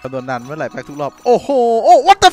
โดนดันเมื่อไหร่แพ็กทุกรอบโอ้โหโอ้ what the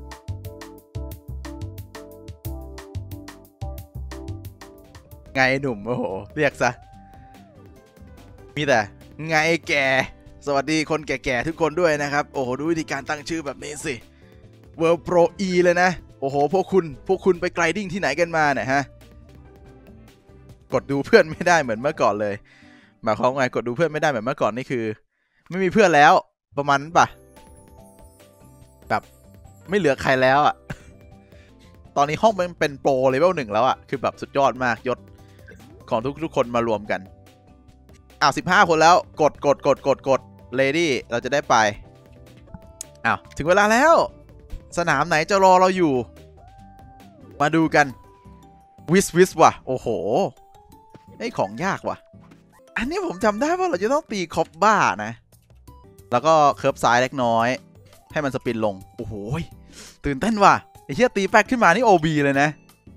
ไงหนุ่มโอ้โหเรียกซะมีแต่ไงแกสวัสดีคนแก่ๆทุกคนด้วยนะครับโอ้โหดูวิธีการตั้งชื่อแบบนี้สิ World Pro E เลยนะโอ้โหพวกคุณไปไกลดิ้งที่ไหนกันมาเนี่ยฮะกดดูเพื่อนไม่ได้เหมือนเมื่อก่อนเลยหมายความไงกดดูเพื่อนไม่ได้เหมือนเมื่อก่อนนี่คือไม่มีเพื่อนแล้วประมาณนั้นปะแบบไม่เหลือใครแล้วอ่ะตอนนี้ห้องมันเป็นโปรเลเวล 1แล้วอ่ะคือแบบสุดยอดมากยศของทุกคนมารวมกันอ้าว15 คนแล้วกดเลดี้เราจะได้ไปอ้าวถึงเวลาแล้วสนามไหนจะรอเราอยู่มาดูกันวิสว่ะโอ้โหไอ้ของยากว่ะอันนี้ผมจำได้ว่าเราจะต้องตีคอปบ้านะแล้วก็เคิร์ฟซ้ายเล็กน้อยให้มันสปินลงโอ้โหตื่นเต้นว่ะไอ้เหี้ยตีแป๊กขึ้นมานี่ OB เลยนะ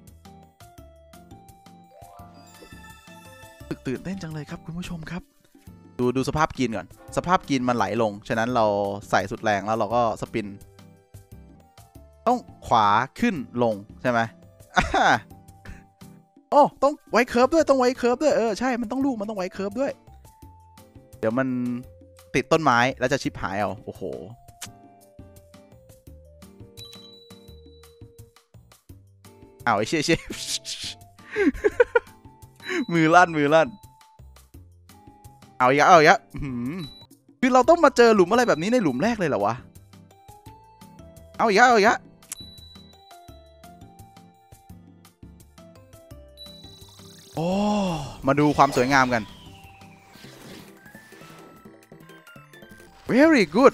ตื่นเต้นจังเลยครับคุณผู้ชมครับดูสภาพกินก่อนสภาพกินมันไหลลงฉะนั้นเราใส่สุดแรงแล้วเราก็สปินต้องขวาขึ้นลงใช่ไหมโอ้ต้องไว้เคิร์ฟด้วยต้องไว้เคิร์ฟด้วยใช่มันต้องลูกมันต้องไว้เคิร์ฟด้วยเดี๋ยวมันติดต้นไม้แล้วจะชิปหายเอาโอ้โหเอาไอ้เชี่ยมือลั่นเอาอีกคือเราต้องมาเจอหลุมอะไรแบบนี้ในหลุมแรกเลยเหรอวะเอาอีกโอ้มาดูความสวยงามกัน very good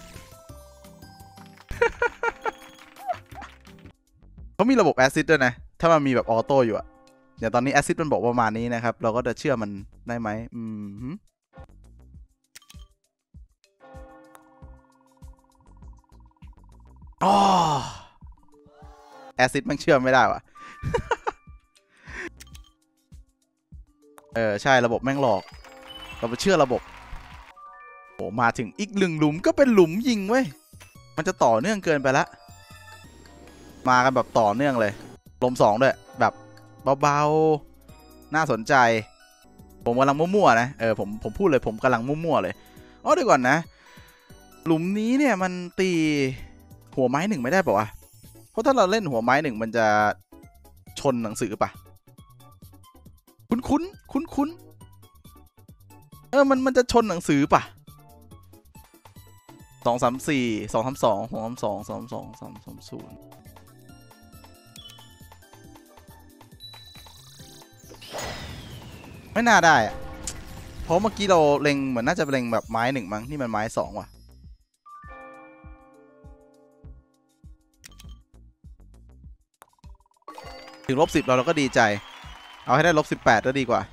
เขามีระบบแอซิดด้วยนะถ้ามันมีแบบออโต้อยู่อะอย่างตอนนี้แอซิดมันบอกประมาณนี้นะครับเราก็จะเชื่อมันได้ไหมอ๋อแอซิดมันเชื่อไม่ได้ว่ะ ใช่ระบบแม่งหลอกเราไปเชื่อระบบโอ้มาถึงอีก1 หลุมก็เป็นหลุมยิงเว้ยมันจะต่อเนื่องเกินไปละมากันแบบต่อเนื่องเลยลม2ด้วยแบบเบาๆน่าสนใจผมกำลังมั่วๆนะผมพูดเลยผมกำลังมั่วๆเลยเดี๋ยวก่อนนะหลุมนี้เนี่ยมันตีหัวไม้1ไม่ได้ป่าวะเพราะถ้าเราเล่นหัวไม้1มันจะชนหนังสือป่ะคุ้นมันจะชนหนังสือป่ะ2 3 4 2 3 2 2 3 2 2 2 3 3 0ไม่น่าได้อะเพราะเมื่อกี้เราเล็งเหมือนน่าจะเล็งแบบไม้1มั้งนี่มันไม้2ว่ะถึง-10เราก็ดีใจเอาให้ได้-18ก็ดีกว่า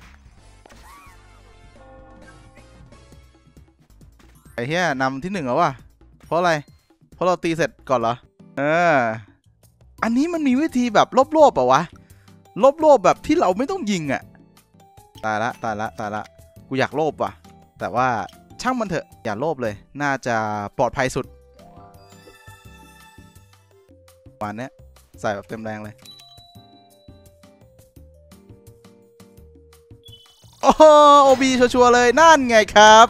ไอ้เหี้ยนำที่1แล้วว่ะเพราะอะไรเพราะเราตีเสร็จก่อนเหรออันนี้มันมีวิธีแบบลบๆป่ะวะลบแบบที่เราไม่ต้องยิงอ่ะตายละกูอยากโลภว่ะแต่ว่าช่างมันเถอะอย่าโลภเลยน่าจะปลอดภัยสุดวันนี้ใส่แบบเต็มแรงเลยโอ้โอบีชัวร์เลยนั่นไงครับ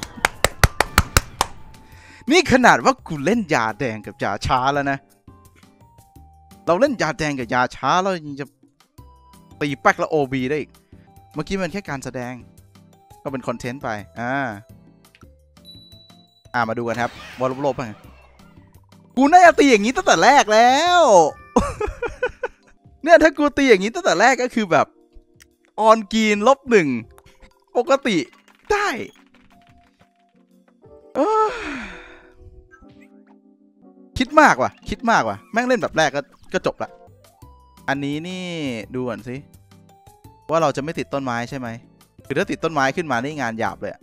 นี่ขนาดว่ากูเล่นยาแดงกับยาช้าแล้วนะเราเล่นยาแดงกับยาช้าแล้วยังจะตีแป๊กแล้วโอบีได้อีกเมื่อกี้มันแค่การแสดงก็เป็นคอนเทนต์ไปมาดูกันครับว่าลบๆไงกูน่าจะตีอย่างนี้ตั้งแต่แรกแล้ว เนี่ยถ้ากูตีอย่างนี้ตั้งแต่แรกก็คือแบบออนกรีน-1ปกติได้คิดมากว่ะแม่งเล่นแบบแรกก็จบละอันนี้นี่ดูก่อนสิว่าเราจะไม่ติดต้นไม้ใช่ไหมคือถ้าติดต้นไม้ขึ้นมานี่งานหยาบเลย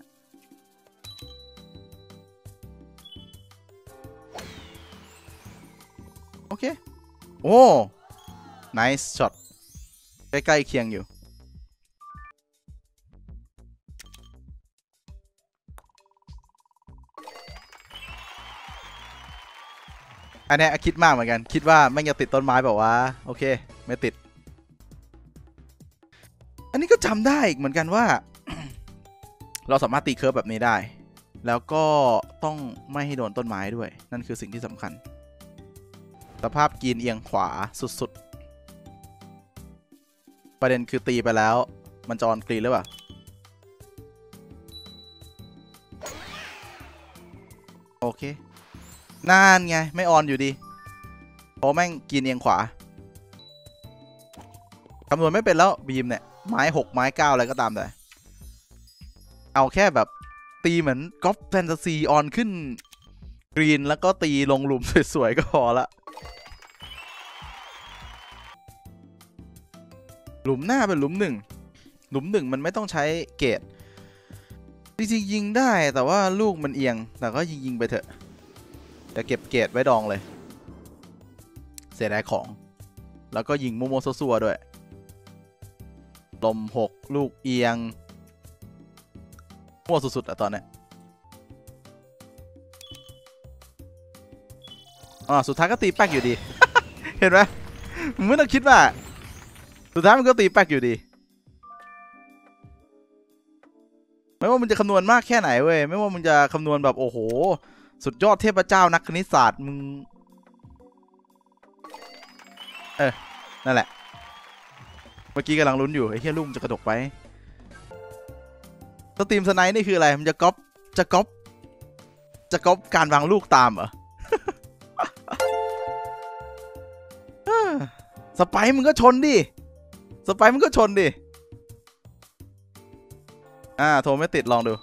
โอเคโอ้ nice shot ใกล้ๆเคียงอยู่อันนี้คิดมากเหมือนกันคิดว่าไม่จะติดต้นไม้แบบว่าโอเคไม่ติดอันนี้ก็จำได้อีกเหมือนกันว่า เราสามารถตีเคิร์ฟแบบนี้ได้แล้วก็ต้องไม่ให้โดนต้นไม้ด้วยนั่นคือสิ่งที่สำคัญสภาพกรีนเอียงขวาสุดๆประเด็นคือตีไปแล้วมันจะออนกรีนหรือเปล่าโอเคนั่นไงไม่ออนอยู่ดีเพราะแม่งกรีนเอียงขวาคำนวณไม่เป็นแล้วบีมเนี่ยไม้6ไม้9อะไรก็ตามแต่เอาแค่แบบตีเหมือนก๊อปแฟนตาซีออนขึ้นกรีนแล้วก็ตีลงหลุมสวยๆก็พอละหลุมหน้าเป็นหลุม1มันไม่ต้องใช้เกตจริงๆยิงได้แต่ว่าลูกมันเอียงแต่ก็ยิงไปเถอะจะเก็บเกตไว้ดองเลยเสียดายของแล้วก็ยิงโมโมซัวๆด้วยลม6ลูกเอียงมั่วสุดๆอะตอนเนี้ยสุดท้ายก็ตีแป๊กอยู่ดี เห็นไหมมึงไม่ต้องคิดว่าสุดท้ายมันก็ตีแป๊กอยู่ดีไม่ว่ามึงจะคำนวณมากแค่ไหนเว้ยไม่ว่ามึงจะคำนวณแบบโอ้โหสุดยอดเทพเจ้านักคณิตศาสตร์มึงนั่นแหละเมื่อกี้กำลังลุ้นอยู่ไอ้เหี้ยลูกจะกระดกไปสตรีมสไนด์นี่คืออะไรมันจะก๊อปการวางลูกตามเหรอ สไปมึงก็ชนดิโทรไม่ติดลองดู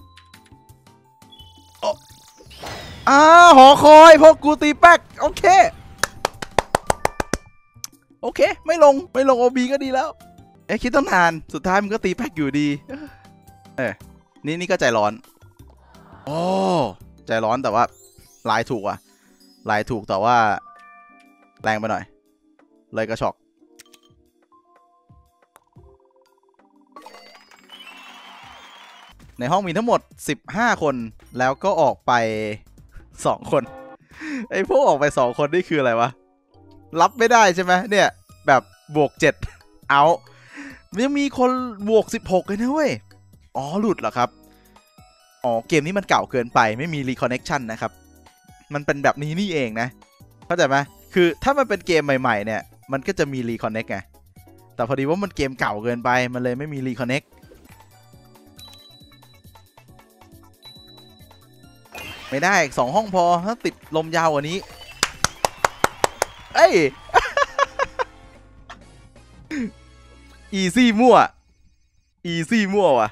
หอคอยพวกกูตีแป๊กโอเคไม่ลงโอบีก็ดีแล้วคิดตั้งนานสุดท้ายมึงก็ตีแป๊กอยู่ดีนี่ก็ใจร้อนโอ้ใจร้อนแต่ว่าลายถูกแต่ว่าแรงไปหน่อยเลยกระชอกในห้องมีทั้งหมด15คนแล้วก็ออกไป2คนไอ้พวกออกไป2คนนี่คืออะไรวะรับไม่ได้ใช่ไหมเนี่ยแบบบวก7เอายังมีคนบวก16เลยนะเว้ยหลุดเหรอครับเกมนี้มันเก่าเกินไปไม่มีรีคอนเน็กชันนะครับมันเป็นแบบนี้นี่เองนะเข้าใจไหมคือถ้ามันเป็นเกมใหม่ๆเนี่ยมันก็จะมีรีคอนเน็กไงแต่พอดีว่ามันเกมเก่าเกินไปมันเลยไม่มีรีคอนเน็กไม่ได้2ห้องพอถ้าติดลมยาวกว่านี้อีซี่มั่วว่ะ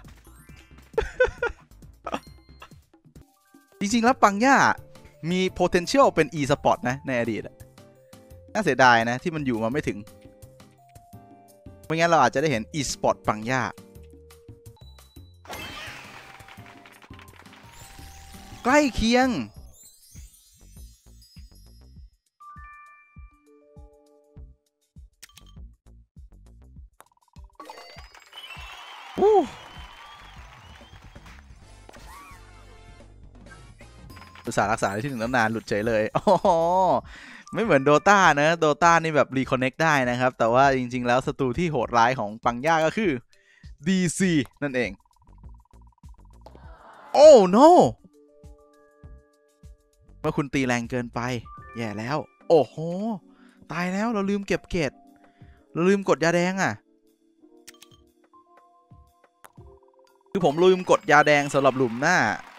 จริงๆแล้วปังย่ามี potential เป็น e-sport นะในอดีตน่าเสียดายนะที่มันอยู่มาไม่ถึงไม่งั้นเราอาจจะได้เห็น e-sport ปังย่าใกล้เคียงอุตส่าห์รักษาที่ถึงนานหลุดเฉยเลยไม่เหมือนโดตานะโดตานี่แบบรีคอนเน็กได้นะครับแต่ว่าจริงๆแล้วศัตรูที่โหดร้ายของปังย่าก็คือ DC นั่นเองโอ้ no เมื่อคุณตีแรงเกินไปแย่แล้วโอ้โหตายแล้วเราลืมเก็บเกตเราลืมกดยาแดงคือผมลืมกดยาแดงสำหรับหลุมหน้า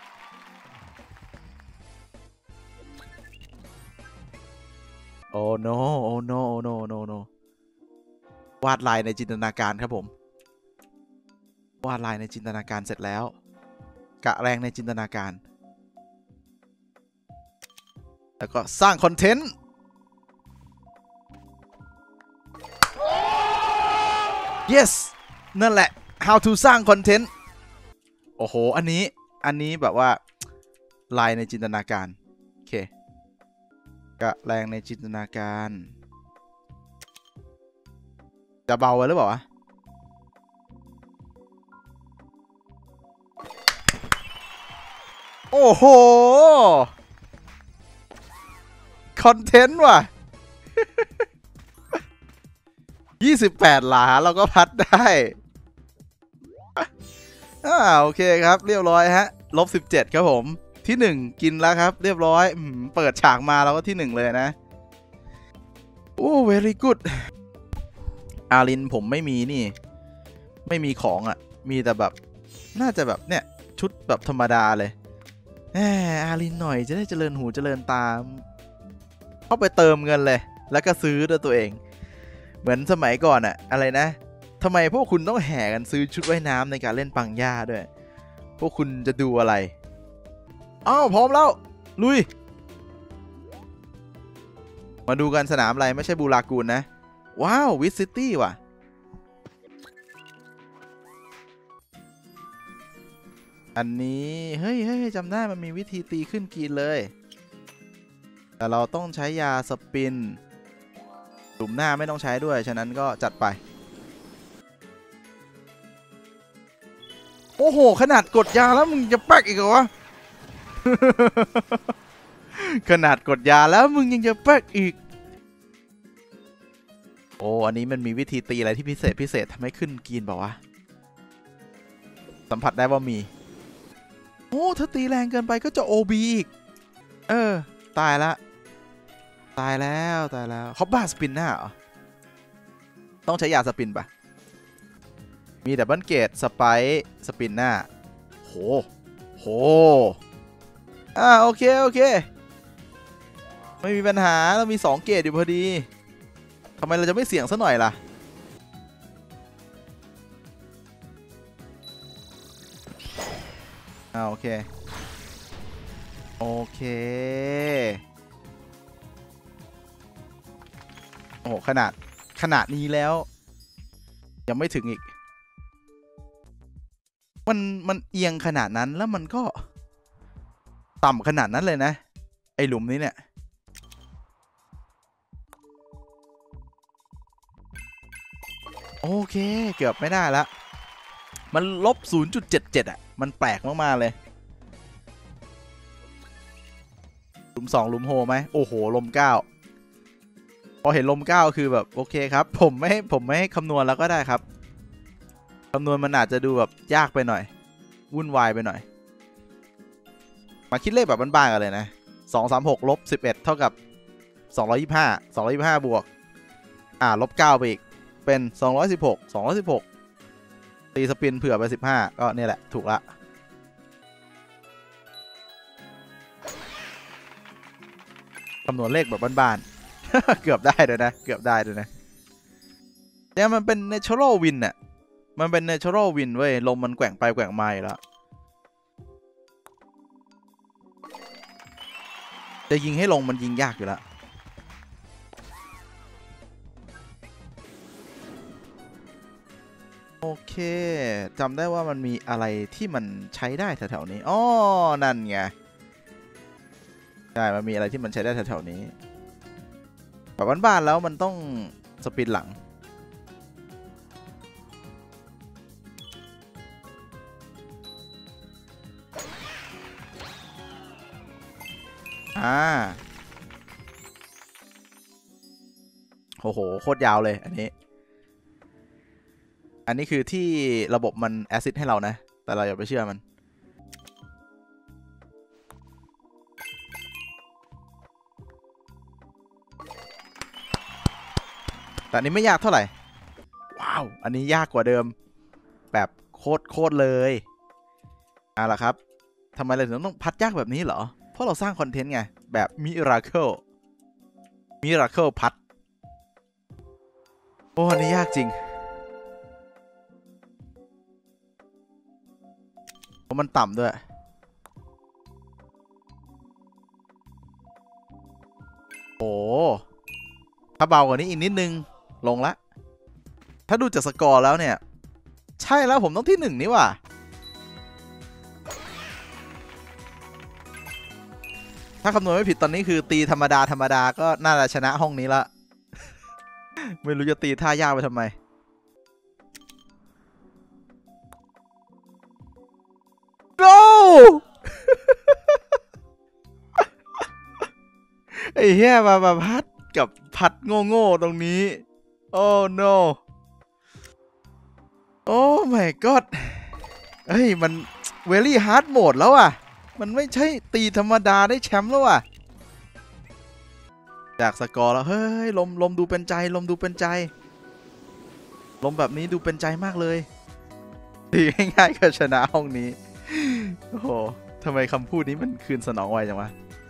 โอ้ no โอ้ no โอ้ no no no วาดลายในจินตนาการครับผมวาดลายในจินตนาการเสร็จแล้วกะแรงในจินตนาการแล้วก็สร้างคอนเทนต์ yes นั่นแหละ how to สร้างคอนเทนต์โอ้โหอันนี้แบบว่าลายในจินตนาการโอเคกะแรงในจินตนาการจะเบาไปหรือเปล่าวะโอ้โหคอนเทนต์ว่ะ 28 หลาเราก็พัดได้โอเคครับเรียบร้อยฮะ-17ครับผมที่1กินแล้วครับเรียบร้อยเปิดฉากมาเราก็ที่1เลยนะโอ้ very good อารินผมไม่มีนี่ไม่มีของอ่ะมีแต่แบบน่าจะแบบเนี่ยชุดแบบธรรมดาเลยอารินหน่อยจะได้เจริญหูเจริญตาเข้าไปเติมเงินเลยแล้วก็ซื้อด้วยตัวเองเหมือนสมัยก่อนอะอะไรนะทำไมพวกคุณต้องแห่กันซื้อชุดว่ายน้ำในการเล่นปังย่าด้วยพวกคุณจะดูอะไรอ้าวพร้อมแล้วลุยมาดูกันสนามอะไรไม่ใช่บูรากูลนะว้าววิสซิตี้ว่ะอันนี้เฮ้ยจำได้มันมีวิธีตีขึ้นกรีนเลยแต่เราต้องใช้ยาสปินหลุมหน้าไม่ต้องใช้ด้วยฉะนั้นก็จัดไปโอ้โหขนาดกดยาแล้วมึงจะแป๊กอีกเหรอวะ ขนาดกดยาแล้วมึงยังจะแป๊กอีกโอ้อันนี้มันมีวิธีตีอะไรที่พิเศษทำให้ขึ้นกรีนบอกว่าสัมผัสได้ว่ามีโอ้ถ้าตีแรงเกินไปก็จะ OB อีกตายแล้วเขาบ้าสปินหน้าเหรอต้องใช้ยาสปินปะมีดับเบิลเกตสไปสปินหน้าโหโอเคไม่มีปัญหาเรามี2เกตอยู่พอดีทำไมเราจะไม่เสี่ยงซะหน่อยล่ะโอเคโอ้โหขนาดนี้แล้วยังไม่ถึงอีกมันเอียงขนาดนั้นแล้วมันก็ต่ำขนาดนั้นเลยนะไอหลุมนี้เนี่ยโอเคเกือบไม่ได้ละมัน-0.77อ่ะมันแปลกมากๆเลยหลุม2หลุมโฮไหมโอ้โหลม9พอเห็นลม9คือแบบโอเคครับผมไม่ให้คำนวณแล้วก็ได้ครับคำนวณมันอาจจะดูแบบยากไปหน่อยวุ่นวายไปหน่อยมาคิดเลขแบบบ้านๆกันเลยนะ236 -11เท่ากับ225บวก-9ไปอีกเป็น216ตีสปินเผื่อไป15ก็เนี่ยแหละถูกละคำนวณเลขแบบบ้านๆ เกือบได้เลยนะเนี่ยมันเป็น natural win น่ะมันเป็น natural win เว้ยลมมันแกว่งไปแกว่งมาแล้วจะยิงให้ลงมันยิงยากอยู่แล้วโอเคจำได้ว่ามันมีอะไรที่มันใช้ได้แถวๆนี้อ๋อนั่นไงใช่มันมีอะไรที่มันใช้ได้แถวๆนี้แบบบ้านๆแล้วมันต้องสปินหลังโอ้โหโคตรยาวเลยอันนี้คือที่ระบบมันแอซิดให้เรานะแต่เราอย่าไปเชื่อมันแต่อันนี้ไม่ยากเท่าไหร่ว้าวอันนี้ยากกว่าเดิมแบบโคตรเลยล่ะครับทำไมเราถึงต้องพัดยากแบบนี้เหรอเพราะเราสร้างคอนเทนต์ไงแบบมิราเคิลพัดโอ้อันนี้ยากจริงเพราะมันต่ำด้วยโอ้ถ้าเบากว่านี้อีกนิดนึงลงละถ้าดูจากสกอร์แล้วเนี่ยใช่แล้วผมต้องที่1นี่ว่ะถ้าคำนวณไม่ผิดตอนนี้คือตีธรรมดาก็น่าจะชนะห้องนี้ละ ไม่รู้จะตีท่ายากไปทำไม no ไอ้เหี้ยมาพัดกับพัดโง่ตรงนี้โอ้ no โอ้ my god เฮ้ยมัน very hard mode แล้วอ่ะมันไม่ใช่ตีธรรมดาได้แชมป์แล้วอ่ะจากสกอร์แล้วเฮ้ยลมดูเป็นใจลมดูเป็นใจลมแบบนี้ดูเป็นใจมากเลยตีง่ายๆก็ชนะห้องนี้โอ้โหทำไมคำพูดนี้มันคืนสนองไวจังวะ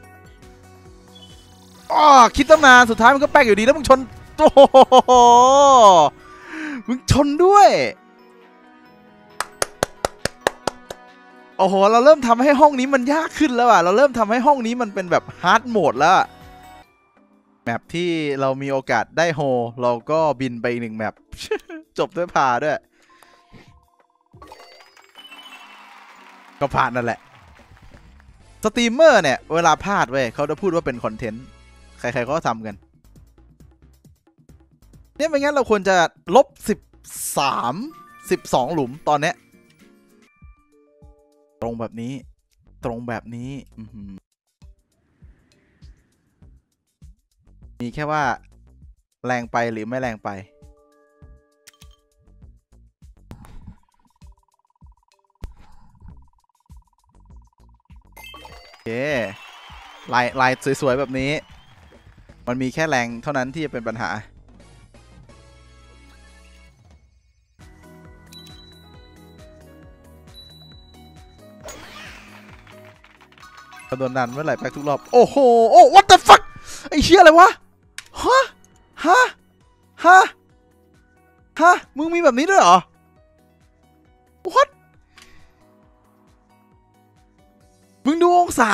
อ๋อคิดตั้งนานสุดท้ายมันก็แป๊กอยู่ดีแล้วมึงชนโอ้โหมึงชนด้วยโอ้โหเราเริ่มทำให้ห้องนี้มันยากขึ้นแล้วอ่ะเราเริ่มทำให้ห้องนี้มันเป็นแบบฮาร์ดโหมดแล้วแมปที่เรามีโอกาสได้โฮเราก็บินไปอีก1 แมป จบด้วยพาด้วยก็ผ่านนั่นแหละสตรีมเมอร์เนี่ยเวลาพลาดเว้ยเขาจะพูดว่าเป็นคอนเทนต์ใครๆก็ทำกันเนี่ยไม่งั้นเราควรจะลบ12 หลุมตอนเนี้ยตรงแบบนี้มีแค่ว่าแรงไปหรือไม่แรงไปโอเคลายสวยๆแบบนี้มันมีแค่แรงเท่านั้นที่จะเป็นปัญหาโดนดันเมื่อไหร่แป๊กทุกรอบโอ้โหโอ้ what the fuck ไอ้เชี่ยอะไรวะฮะมึงมีแบบนี้ด้วยเหรอ what มึงดูองศา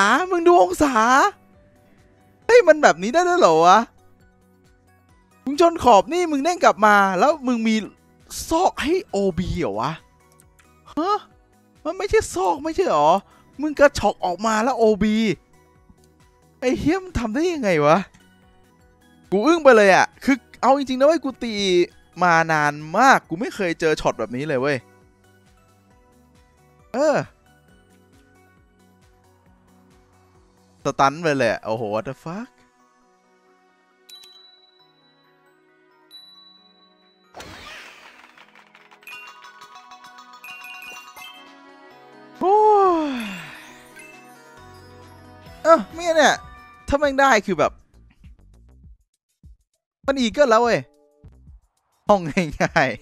เฮ้ยมันแบบนี้ได้ด้วยเหรอวะมึงชนขอบนี่มึงเด้งกลับมาแล้วมึงมีซอกให้ OB เหรอวะฮะมันไม่ใช่ซอกไม่ใช่หรอมึงกระชอกออกมาแล้ว OB ไอ้เฮี้ยมทำได้ยังไงวะกูอึ้งไปเลยอ่ะคือเอาจริงๆนะเว้ยกูตีมานานมากกูไม่เคยเจอช็อตแบบนี้เลยเว้ยสตันไปเลยโอ้โห what the fuck โอ้ไม่เนี่ยถ้าแม่งได้คือแบบมันอีกเกินแล้วเว้ยห้องง่าย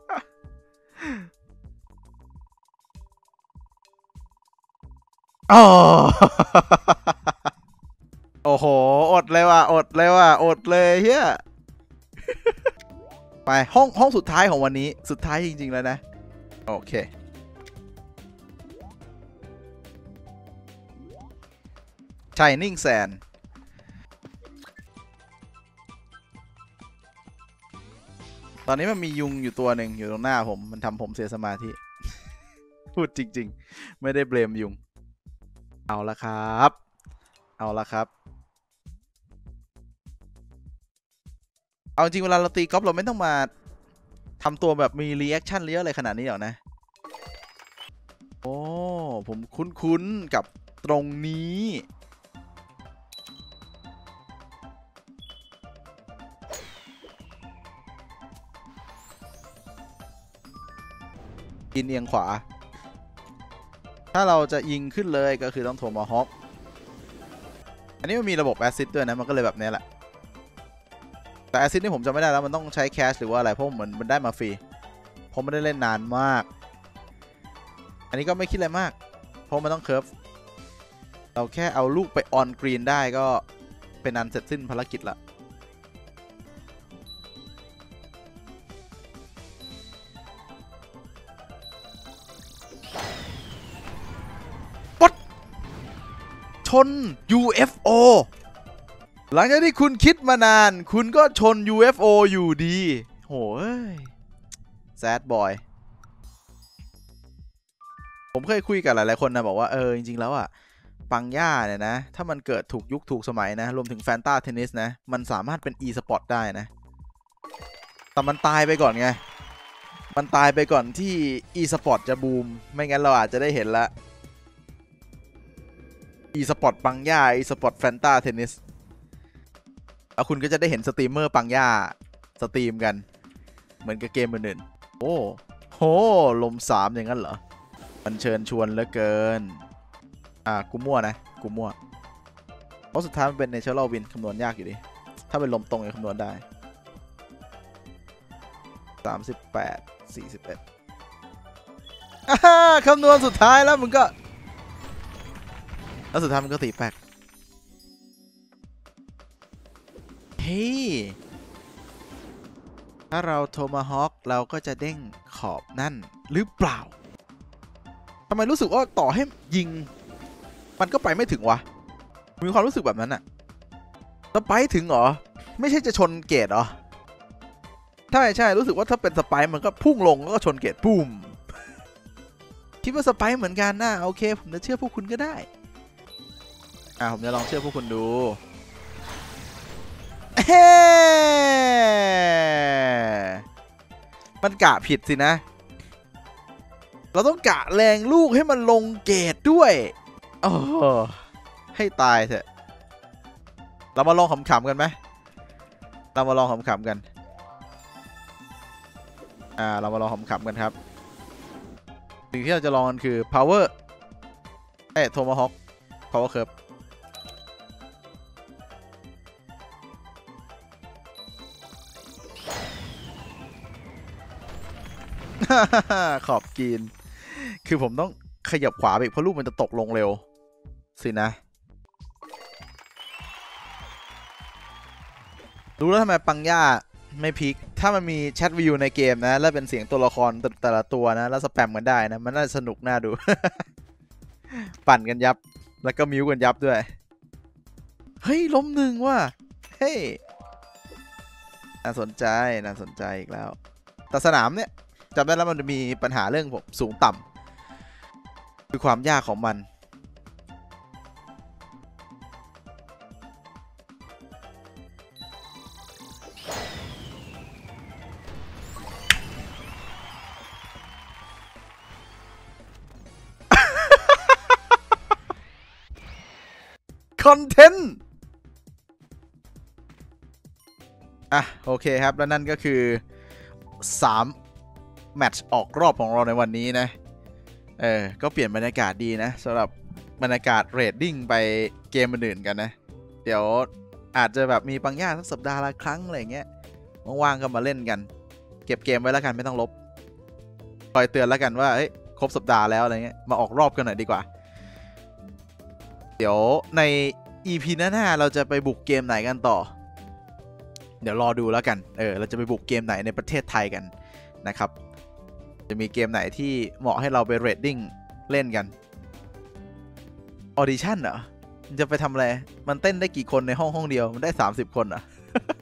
ๆโอ้โหอดเลยว่ะอดเลยเฮียไปห้องสุดท้ายของวันนี้สุดท้ายจริงๆแล้วนะโอเคShining Sand ตอนนี้มันมียุงอยู่ตัวหนึ่งอยู่ตรงหน้าผมมันทำผมเสียสมาธิพูดจริงๆไม่ได้เบลมยุงเอาละครับเอาจริงเวลาเราตีกอล์ฟเราไม่ต้องมาทำตัวแบบมีรีแอคชั่นเยอะอะไรขนาดนี้หรอกนะโอ้ผมคุ้นกับตรงนี้กินเอียงขวาถ้าเราจะยิงขึ้นเลยก็คือต้องโทมาฮอคอันนี้มันมีระบบแอซิดด้วยนะมันก็เลยแบบนี้แหละแต่แอซิดนี่ผมจำไม่ได้แล้วมันต้องใช้แคชหรือว่าอะไรเพราะเหมือนมันได้มาฟรีเพราะไม่ได้เล่นนานมากอันนี้ก็ไม่คิดอะไรมากเพราะมันต้องเคิร์ฟเราแค่เอาลูกไปออนกรีนได้ก็เป็นอันเสร็จสิ้นภารกิจละชน UFO หลังจากที่คุณคิดมานานคุณก็ชน UFO อยู่ดีโหยแซดบอยผมเคยคุยกับหลายๆคนนะบอกว่าจริงๆแล้วอ่ะปังย่าเนี่ยนะถ้ามันเกิดถูกยุคถูกสมัยนะรวมถึงแฟนตาเทนนิสนะมันสามารถเป็น e-sport ได้นะแต่มันตายไปก่อนไงมันตายไปก่อนที่ e-sport จะบูมไม่งั้นเราอาจจะได้เห็นละe-sport ปังย่า e-sport แฟนตาเทนนิสแล้วคุณก็จะได้เห็นสตรีมเมอร์ปังย่าสตรีมกันเหมือนกับเกมอื่นๆโอ้โหลม3อย่างนั้นเหรอมันเชิญชวนเหลือเกินกูมั่วนะกูมั่วเพราะสุดท้ายมันเป็น Natural Wind คำนวณยากอยู่ดิถ้าเป็นลมตรงยังคำนวณได้38 41คำนวณสุดท้ายแล้วมึงก็แล้วสุดท้ายมันก็ตีแป๊กเฮ้ยถ้าเราโทมาฮอคเราก็จะเด้งขอบนั่นหรือเปล่าทำไมรู้สึกว่าต่อให้ยิงมันก็ไปไม่ถึงวะมีความรู้สึกแบบนั้นอะแล้วไปถึงเหรอไม่ใช่จะชนเกตเหรอใช่รู้สึกว่าถ้าเป็นสไปร์มันก็พุ่งลงแล้วก็ชนเกตปุ้มคิดว่าสไปร์เหมือนกันนะโอเคผมจะเชื่อพวกคุณก็ได้ผมจะลองเชื่อพวกคุณดูเฮ้มันกะผิดสินะเราต้องกะแรงลูกให้มันลงเกตด้วยโอ้ให้ตายเถอะเรามาลองขำๆกันไหมเรามาลองขำๆกันเรามาลองขำๆกันครับสิ่งที่เราจะลองกันคือ power tomahawk power curve ขอบกินคือผมต้องขยับขวาไปเพราะลูกมันจะตกลงเร็วสินะรู้แล้วทำไมปังย่าไม่พลิกถ้ามันมีแชทวิวในเกมนะแล้วเป็นเสียงตัวละครแต่ละตัวนะแล้วสแปมกันได้นะมันน่าสนุกน่าดู ปั่นกันยับแล้วก็มิวกันยับด้วยเฮ้ยล้มหนึ่งว่ะเฮ้ยน่าสนใจอีกแล้วแต่สนามเนี่ยจำได้แล้วมันจะมีปัญหาเรื่องผมสูงต่ำคือความยากของมันคอนเทนต์โอเคครับแล้วนั่นก็คือ3แมตช์ออกรอบของเราในวันนี้นะก็เปลี่ยนบรรยากาศดีนะสำหรับบรรยากาศเรดดิ้งไปเกมอื่นๆกันนะเดี๋ยวอาจจะแบบมีปังย่าสักสัปดาห์ละครั้งอะไรเงี้ยว่างๆก็มาเล่นกันเก็บเกมไว้แล้วกันไม่ต้องลบคอยเตือนแล้วกันว่าครบสัปดาห์แล้วอะไรเงี้ยมาออกรอบกันหน่อยดีกว่าเดี๋ยวใน EP หน้าเราจะไปบุกเกมไหนกันต่อเดี๋ยวรอดูแล้วกันเราจะไปบุกเกมไหนในประเทศไทยกันนะครับจะมีเกมไหนที่เหมาะให้เราไปเรตติ้งเล่นกันออดิชั่นเหรอจะไปทำอะไรมันเต้นได้กี่คนในห้องเดียวมันได้30 คนเหรอ